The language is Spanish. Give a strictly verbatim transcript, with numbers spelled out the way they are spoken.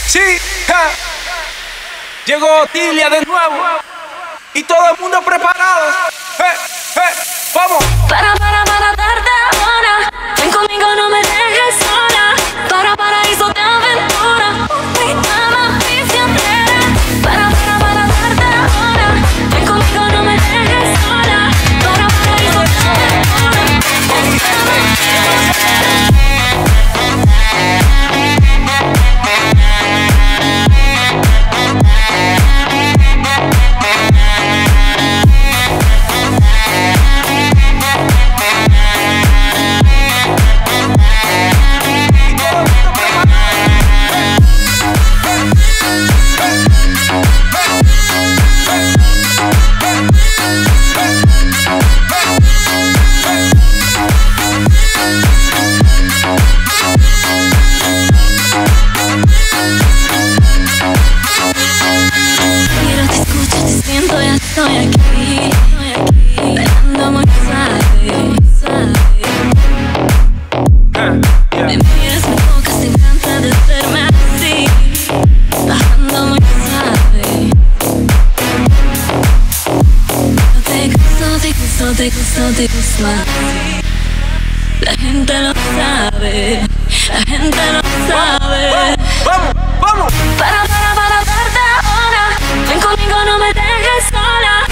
Sí, ja. Llegó Otilia de nuevo y todo el mundo preparado. Eh, eh, vamos. Para, para, para darte ahora. Ven conmigo, no me dejes sola. Para, paraíso de aventura. Mi ama prisionera. Para, para, para darte ahora. Ven conmigo, no me dejes sola. Para, paraíso de aventura. Mi ama prisionera. Estoy aquí, estoy aquí, bailando muy suave, suave. Me miras, me tocas, te encanta de verme así, bajando muy suave. No te gusto, te gusto, te gusto, te gusto así. La gente lo sabe, la gente lo sabe. Vamos, vamos. Para, para, para darte ahora. Ven conmigo, no me dejes sola.